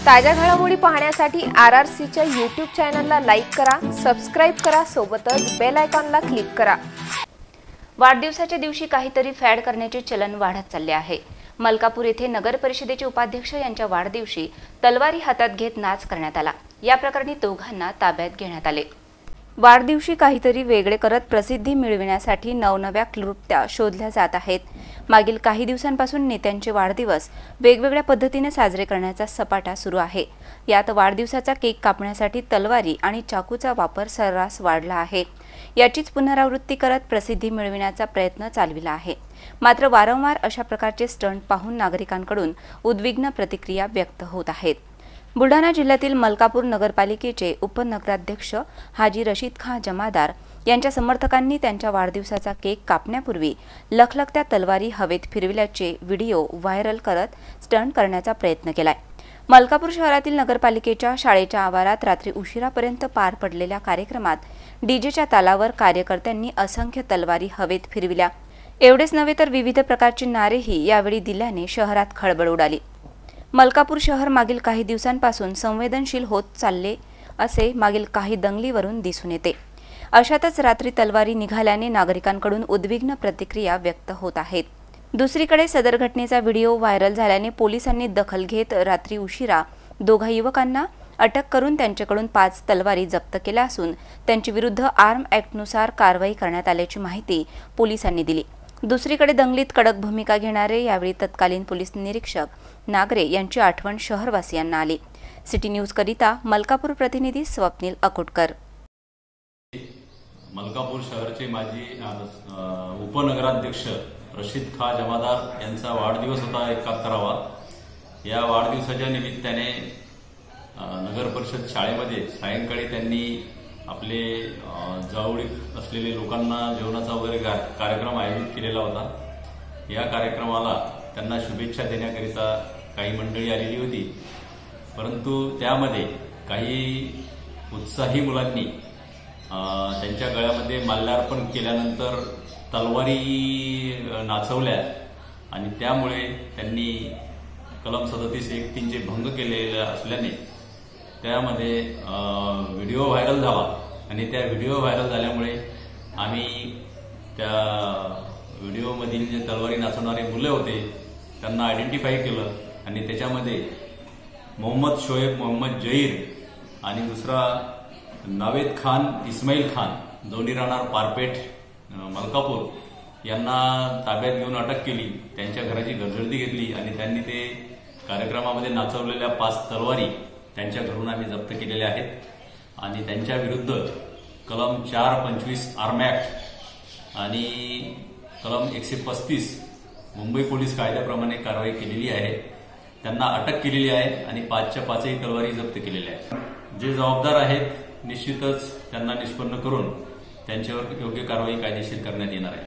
ताज्या घडामोडी पाहण्यासाठी RRCच्या YouTube चॅनलला लाईक करा, सबस्क्राइब करा, सोबतच बेल आयकॉनला क्लिक करा। वाढदिवसाच्या दिवशी काहीतरी फॅड करण्याचे चलन वाढत चालले आहे। मलकापूर येथे नगर परिषदेचे उपाध्यक्ष यांच्या वाढदिवशी तलवारी हातात घेत नाच करण्यात आला। या प्रकरणी दोघांना ताब्यात घेण्यात आले। वाढदिवशी काहीतरी वेगळे करत प्रसिद्धी मिळविण्यासाठी नवनव्या क्लृप्त्या शोधल्या जात आहेत। मागील काही दिवसांपासून नेत्यांचे वाढदिवस वेगवेगळ्या पद्धतीने साजरे करण्याचा सपाटा सुरू आहे। यात वाढदिवसाचा केक कापण्यासाठी तलवारी आणि चाकूचा वापर सर्रास वाढला आहे। याचीच पुनरावृत्ती करत प्रसिद्धी मिळविण्याचा प्रयत्न चालविला आहे। मात्र वारंवार अशा प्रकारचे स्टंट पाहून नागरिकांकडून उद्विग्न प्रतिक्रिया व्यक्त होत आहेत। बुलढाणा जिल्ह्यातील मलकापूर नगरपालिकेचे उपनगराध्यक्ष हाजी रशीद खान जमादार यांच्या समर्थकांनी त्यांच्या वाढदिवसाचा केक कापण्यापूर्वी लखलखत्या तलवारी हवेत फिरविल्याचे व्हिडिओ व्हायरल करत स्टंट करण्याचा प्रयत्न केलाय। मलकापूर शहरातील नगरपालिकेच्या शाळेच्या आवारात रात्री उशिरापर्यंत पार पडलेल्या कार्यक्रमात डीजेच्या तालावर कार्यकर्त्यांनी असंख्य तलवारी हवेत फिरविल्या। एवढेच नव्हे तर विविध प्रकारचे नारेही यावेळी दिल्याने शहरात खळबळ उडाली। मलकापूर शहर मागील काही दिवसांपासून संवेदनशील होत चालले असे मागील काही दंगलीवरून दिसून येते। अशातच रात्री तलवारी निघाल्याने नागरिकांकडून उद्विग्न प्रतिक्रिया व्यक्त होत आहेत। दुसरीकडे सदर घटनेचा व्हिडिओ व्हायरल झाल्याने पोलिसांनी दखल घेत रात्री उशिरा दोघा युवकांना अटक करून त्यांच्याकडून 5 तलवारी जप्त केल्या असून त्यांच्या विरुद्ध आर्म ॲक्टनुसार कारवाई करण्यात आल्याची माहिती पोलिसांनी दिली। दुसरीकडे दंगलीत कडक भूमिका घेणारे यावेळी तत्कालीन पोलीस निरीक्षक नागरे यांची आठवण शहरवासियांना आली। सिटी न्यूज करिता मलकापूर प्रतिनिधी स्वप्नील अकोटकर। मलकापूर शहराचे माजी उपनगराध्यक्ष रशीद खान जमादार यांचा वाढदिवस होता 71वा। या वाढदिवसाच्या निमित्ताने नगर परिषद शाळेमध्ये सायंकाळी त्यांनी आपले जवळीक असलेले लोकांना जेवणाचा वगैरे कार्यक्रम आयोजित केलेला होता। या कार्यक्रमाला त्यांना शुभेच्छा देण्याकरिता काही मंडळी आलेली होती, परंतु त्यामध्ये काही उत्साही मुलांनी त्यांच्या गळ्यामध्ये माल्यार्पण केल्यानंतर तलवारी नाचवल्या आणि त्यामुळे त्यांनी कलम 37(1)(3) चे भंग केलेले असल्याने त्यामध्ये व्हिडिओ व्हायरल झाला आणि त्या व्हिडिओ व्हायरल झाल्यामुळे आम्ही त्या व्हिडिओमधील जे तलवारी नाचवणारे मुलं होते त्यांना आयडेंटिफाय केलं आणि त्याच्यामध्ये मोहम्मद शोएब मोहम्मद जहीर आणि दुसरा नावेद खान इस्माईल खान, दोन्ही राहणार पारपेठ मलकापूर यांना ताब्यात घेऊन अटक केली। त्यांच्या घराची गरजळती घेतली आणि त्यांनी ते कार्यक्रमामध्ये नाचवलेल्या 5 तलवारी त्यांच्या घरून आम्ही जप्त केलेल्या आहेत आणि त्यांच्या विरुद्ध कलम 425 आर्म ॲक्ट आणि कलम 135 मुंबई पोलीस कायद्याप्रमाणे कारवाई केलेली आहे। त्यांना अटक केलेली आहे आणि 5च्या 5ही तलवारी जप्त केलेल्या आहेत। जे जबाबदार आहेत निश्चितच त्यांना निष्पन्न करून त्यांच्यावर योग्य कारवाई कायदेशीर करण्यात येणार आहे।